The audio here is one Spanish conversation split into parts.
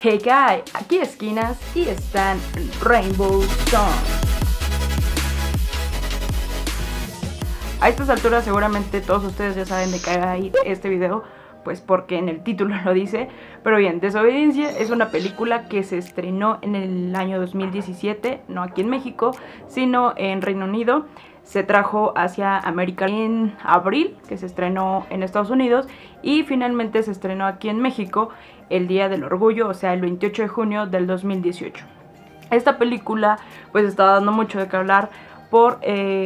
Hey guy, aquí esquinas y están Rainbow Song. A estas alturas seguramente todos ustedes ya saben de qué va a ir este video, pues porque en el título lo dice. Pero bien, Desobediencia es una película que se estrenó en el año 2017, no aquí en México, sino en Reino Unido. Se trajo hacia América en abril, que se estrenó en Estados Unidos, y finalmente se estrenó aquí en México el Día del Orgullo, o sea, el 28 de junio del 2018. Esta película pues está dando mucho de qué hablar por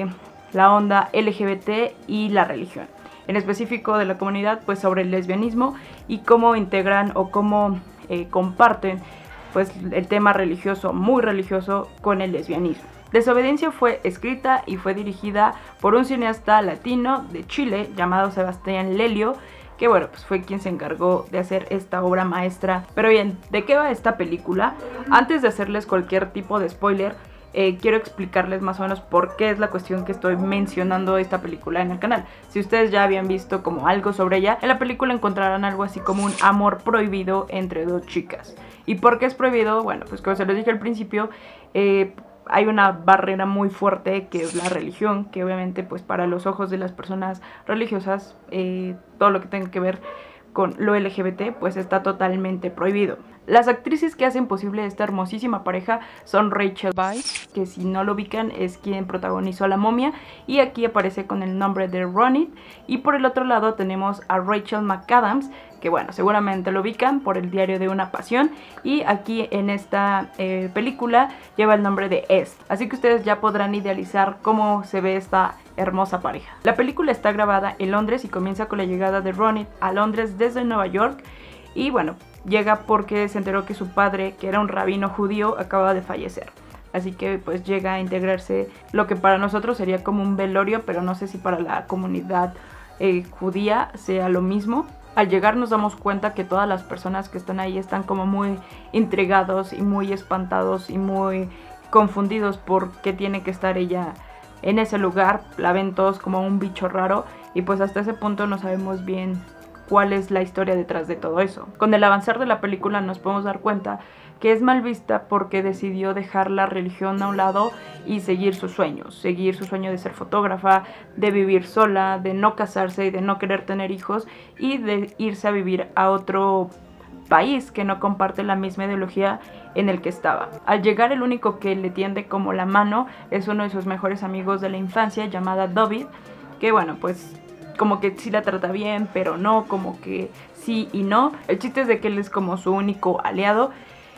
la onda LGBT y la religión, en específico de la comunidad, pues sobre el lesbianismo y cómo integran o cómo comparten pues el tema religioso, muy religioso, con el lesbianismo. Desobediencia fue escrita y fue dirigida por un cineasta latino de Chile llamado Sebastián Lelio, que bueno, pues fue quien se encargó de hacer esta obra maestra. Pero bien, ¿de qué va esta película? Antes de hacerles cualquier tipo de spoiler, quiero explicarles más o menos por qué es la cuestión que estoy mencionando esta película en el canal. Si ustedes ya habían visto como algo sobre ella, en la película encontrarán algo así como un amor prohibido entre dos chicas. ¿Y por qué es prohibido? Bueno, pues como se los dije al principio, hay una barrera muy fuerte que es la religión, que obviamente pues para los ojos de las personas religiosas todo lo que tenga que ver con lo LGBT pues está totalmente prohibido. Las actrices que hacen posible esta hermosísima pareja son Rachel Weisz, que si no lo ubican es quien protagonizó La Momia, y aquí aparece con el nombre de Ronit. Y por el otro lado tenemos a Rachel McAdams, que bueno, seguramente lo ubican por El Diario de una Pasión, y aquí en esta película lleva el nombre de Est. Así que ustedes ya podrán idealizar cómo se ve esta hermosa pareja. La película está grabada en Londres y comienza con la llegada de Ronit a Londres desde Nueva York. Y bueno, llega porque se enteró que su padre, que era un rabino judío, acababa de fallecer. Así que pues llega a integrarse lo que para nosotros sería como un velorio, pero no sé si para la comunidad judía sea lo mismo. Al llegar nos damos cuenta que todas las personas que están ahí están como muy intrigados y muy espantados y muy confundidos por qué tiene que estar ella en ese lugar. La ven todos como un bicho raro y pues hasta ese punto no sabemos bien cuál es la historia detrás de todo eso. Con el avanzar de la película nos podemos dar cuenta que es mal vista porque decidió dejar la religión a un lado y seguir sus sueños. Seguir su sueño de ser fotógrafa, de vivir sola, de no casarse y de no querer tener hijos, y de irse a vivir a otro país que no comparte la misma ideología en el que estaba. Al llegar, el único que le tiende como la mano es uno de sus mejores amigos de la infancia, llamada David, que bueno, pues como que sí la trata bien, pero no, como que sí y no. El chiste es de que él es como su único aliado.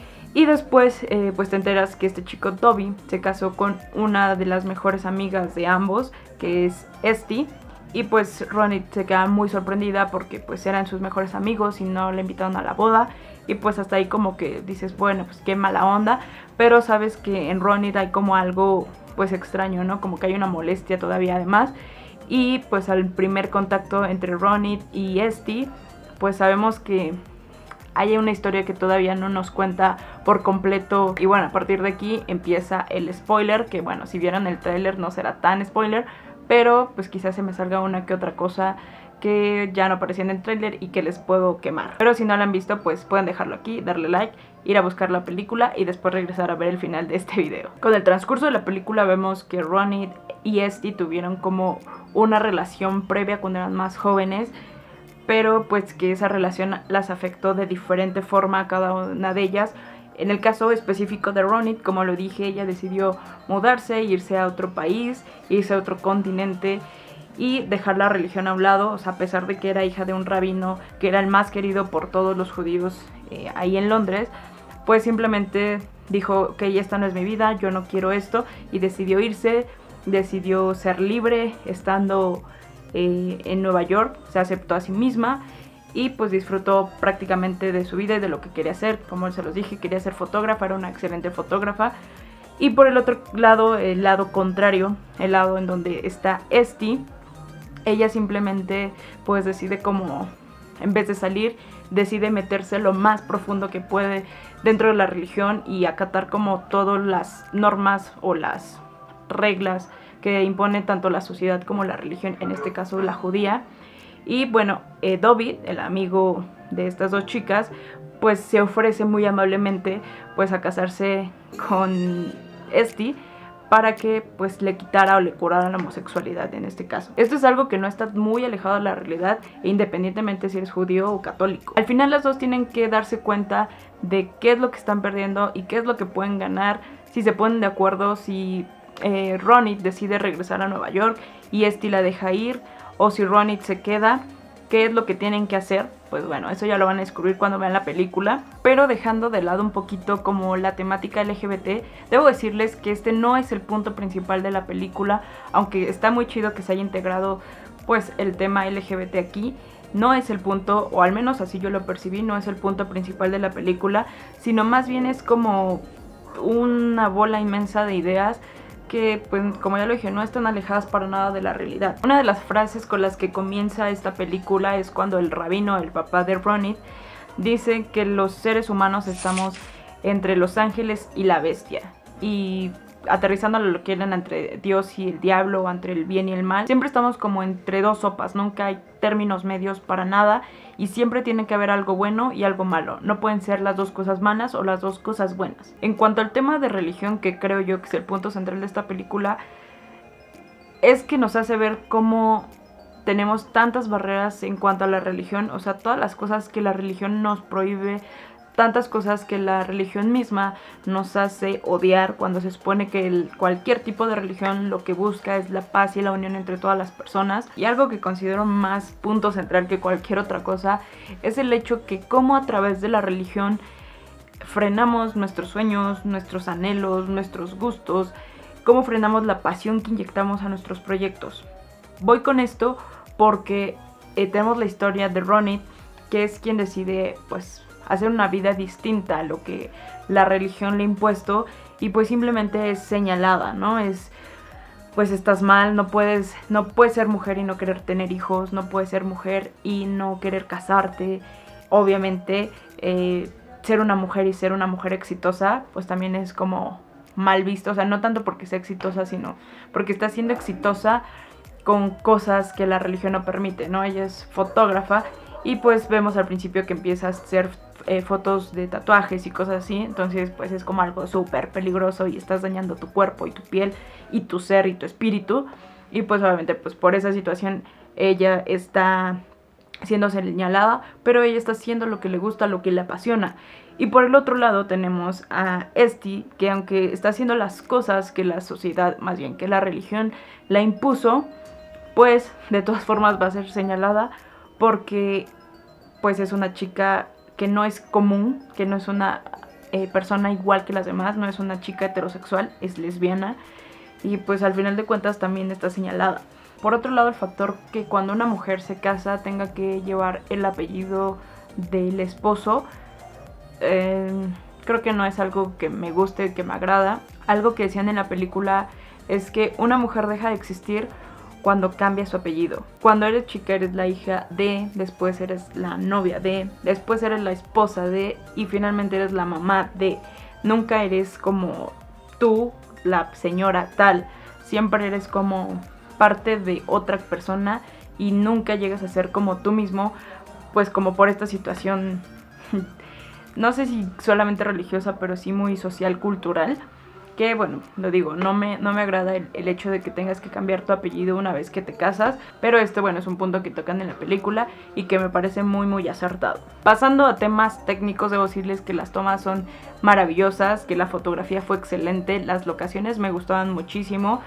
Y después pues te enteras que este chico Toby se casó con una de las mejores amigas de ambos, que es Esti. Y pues Ronit se queda muy sorprendida porque pues eran sus mejores amigos y no le invitaron a la boda. Y pues hasta ahí como que dices, bueno, pues qué mala onda. Pero sabes que en Ronit hay como algo pues extraño, ¿no? Como que hay una molestia todavía además. Y pues al primer contacto entre Ronit y Esti, pues sabemos que hay una historia que todavía no nos cuenta por completo. Y bueno, a partir de aquí empieza el spoiler, que bueno, si vieron el tráiler no será tan spoiler, pero pues quizás se me salga una que otra cosa que ya no aparecía en el tráiler y que les puedo quemar. Pero si no la han visto, pues pueden dejarlo aquí, darle like, ir a buscar la película y después regresar a ver el final de este video. Con el transcurso de la película vemos que Ronit y Esti tuvieron como una relación previa cuando eran más jóvenes, pero pues que esa relación las afectó de diferente forma a cada una de ellas. En el caso específico de Ronit, como lo dije, ella decidió mudarse, irse a otro país, irse a otro continente y dejar la religión a un lado. O sea, a pesar de que era hija de un rabino que era el más querido por todos los judíos ahí en Londres, pues simplemente dijo que esta no es mi vida, yo no quiero esto, y decidió irse, decidió ser libre estando en Nueva York. Se aceptó a sí misma y pues disfrutó prácticamente de su vida y de lo que quería hacer. Como se los dije, quería ser fotógrafa, era una excelente fotógrafa. Y por el otro lado, el lado contrario, el lado en donde está Esti, ella simplemente pues decide como, en vez de salir, decide meterse lo más profundo que puede dentro de la religión y acatar como todas las normas o las reglas que impone tanto la sociedad como la religión, en este caso la judía. Y bueno, David, el amigo de estas dos chicas, pues se ofrece muy amablemente pues a casarse con Esti para que pues le quitara o le curara la homosexualidad en este caso. Esto es algo que no está muy alejado de la realidad, e independientemente si eres judío o católico. Al final las dos tienen que darse cuenta de qué es lo que están perdiendo y qué es lo que pueden ganar, si se ponen de acuerdo, si Ronit decide regresar a Nueva York y Esti la deja ir, o si Ronit se queda, qué es lo que tienen que hacer. Pues bueno, eso ya lo van a descubrir cuando vean la película. Pero dejando de lado un poquito como la temática LGBT, debo decirles que este no es el punto principal de la película, aunque está muy chido que se haya integrado pues el tema LGBT aquí. No es el punto, o al menos así yo lo percibí, no es el punto principal de la película, sino más bien es como una bola inmensa de ideas que, pues, como ya lo dije, no están alejadas para nada de la realidad. Una de las frases con las que comienza esta película es cuando el rabino, el papá de Ronit, dice que los seres humanos estamos entre los ángeles y la bestia. Y aterrizando a lo que eran entre Dios y el diablo, entre el bien y el mal, siempre estamos como entre dos sopas, nunca hay términos medios para nada, y siempre tiene que haber algo bueno y algo malo, no pueden ser las dos cosas malas o las dos cosas buenas. En cuanto al tema de religión, que creo yo que es el punto central de esta película, es que nos hace ver cómo tenemos tantas barreras en cuanto a la religión, o sea, todas las cosas que la religión nos prohíbe, tantas cosas que la religión misma nos hace odiar, cuando se supone que cualquier tipo de religión lo que busca es la paz y la unión entre todas las personas. Y algo que considero más punto central que cualquier otra cosa es el hecho que cómo a través de la religión frenamos nuestros sueños, nuestros anhelos, nuestros gustos, cómo frenamos la pasión que inyectamos a nuestros proyectos. Voy con esto porque tenemos la historia de Ronit, que es quien decide pues hacer una vida distinta a lo que la religión le ha impuesto, y pues simplemente es señalada, ¿no? Es, pues estás mal, no puedes ser mujer y no querer tener hijos, no puedes ser mujer y no querer casarte. Obviamente ser una mujer y ser una mujer exitosa pues también es como mal visto, o sea, no tanto porque sea exitosa, sino porque está siendo exitosa con cosas que la religión no permite, ¿no? Ella es fotógrafa y pues vemos al principio que empieza a hacer fotos de tatuajes y cosas así, entonces pues es como algo súper peligroso y estás dañando tu cuerpo y tu piel y tu ser y tu espíritu, y pues obviamente pues por esa situación ella está siendo señalada, pero ella está haciendo lo que le gusta, lo que le apasiona. Y por el otro lado tenemos a Esti, que aunque está haciendo las cosas que la sociedad, más bien que la religión la impuso, pues de todas formas va a ser señalada porque pues es una chica que no es común, que no es una persona igual que las demás, no es una chica heterosexual, es lesbiana, y pues al final de cuentas también está señalada. Por otro lado, el factor que cuando una mujer se casa tenga que llevar el apellido del esposo, creo que no es algo que me guste, que me agrada. Algo que decían en la película es que una mujer deja de existir cuando cambia su apellido. Cuando eres chica eres la hija de, después eres la novia de, después eres la esposa de, y finalmente eres la mamá de. Nunca eres como tú, la señora tal, siempre eres como parte de otra persona y nunca llegas a ser como tú mismo, pues como por esta situación, no sé si solamente religiosa, pero sí muy social, cultural, que bueno, lo digo, no me agrada el hecho de que tengas que cambiar tu apellido una vez que te casas, pero bueno, es un punto que tocan en la película y que me parece muy acertado. Pasando a temas técnicos, debo decirles que las tomas son maravillosas, que la fotografía fue excelente, las locaciones me gustaban muchísimo,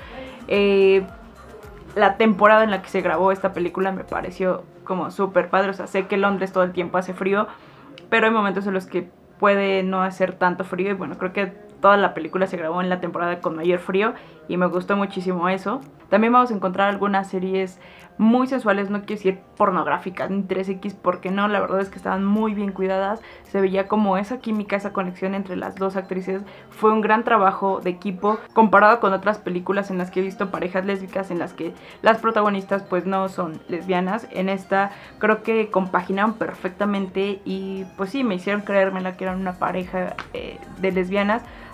la temporada en la que se grabó esta película me pareció como súper padre, o sea, sé que Londres todo el tiempo hace frío, pero hay momentos en los que puede no hacer tanto frío, y bueno, creo que toda la película se grabó en la temporada con mayor frío y me gustó muchísimo eso. También vamos a encontrar algunas series muy sensuales, no quiero decir pornográficas ni 3X, porque no, la verdad es que estaban muy bien cuidadas, se veía como esa química, esa conexión entre las dos actrices. Fue un gran trabajo de equipo comparado con otras películas en las que he visto parejas lésbicas en las que las protagonistas pues no son lesbianas. En esta creo que compaginaron perfectamente y pues sí, me hicieron creérmela que eran una pareja de lesbianas,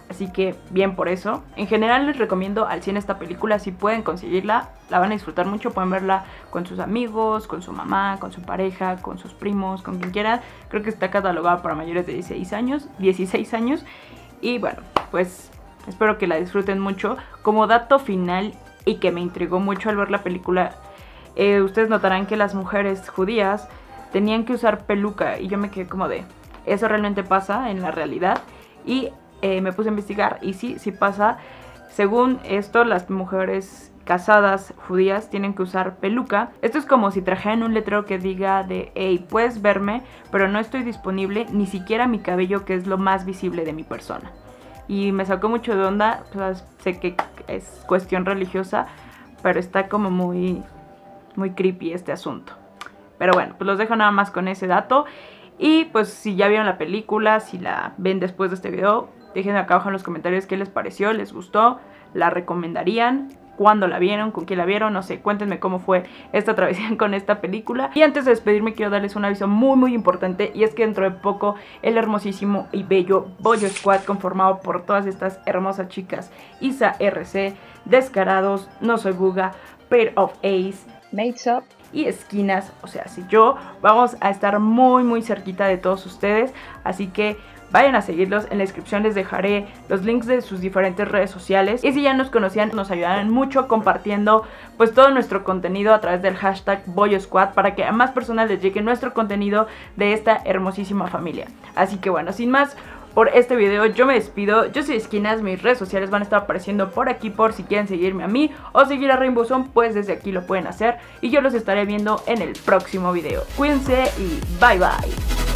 Así que bien por eso. En general les recomiendo al 100 esta película. Si pueden conseguirla, la van a disfrutar mucho. Pueden verla con sus amigos, con su mamá, con su pareja, con sus primos, con quien quiera. Creo que está catalogada para mayores de 16 años. Y bueno, pues espero que la disfruten mucho. Como dato final y que me intrigó mucho al ver la película, ustedes notarán que las mujeres judías tenían que usar peluca. Y yo me quedé como de, ¿eso realmente pasa en la realidad? Y me puse a investigar y sí pasa. Según esto, las mujeres casadas judías tienen que usar peluca. Esto es como si trajeran un letrero que diga de, hey, puedes verme, pero no estoy disponible, ni siquiera mi cabello, que es lo más visible de mi persona. Y me sacó mucho de onda. Pues, sé que es cuestión religiosa, pero está como muy creepy este asunto. Pero bueno, pues los dejo nada más con ese dato. Y pues si ya vieron la película, si la ven después de este video, déjenme acá abajo en los comentarios qué les pareció, les gustó, la recomendarían, cuándo la vieron, con quién la vieron, no sé, cuéntenme cómo fue esta travesía con esta película. Y antes de despedirme quiero darles un aviso muy importante, y es que dentro de poco el hermosísimo y bello Bollo Squad, conformado por todas estas hermosas chicas: Isa RC, Descarados, No Soy Buga, Pair of Ace, Mates Up y Esquinas, o sea, si yo, vamos a estar muy cerquita de todos ustedes. Así que vayan a seguirlos. En la descripción les dejaré los links de sus diferentes redes sociales. Y si ya nos conocían, nos ayudarán mucho compartiendo pues todo nuestro contenido a través del hashtag Bollo Squad, para que a más personas les llegue nuestro contenido de esta hermosísima familia. Así que bueno, sin más por este video, yo me despido. Yo soy Esquinas, mis redes sociales van a estar apareciendo por aquí por si quieren seguirme a mí o seguir a Rainbow Zone, pues desde aquí lo pueden hacer. Y yo los estaré viendo en el próximo video. Cuídense y bye bye.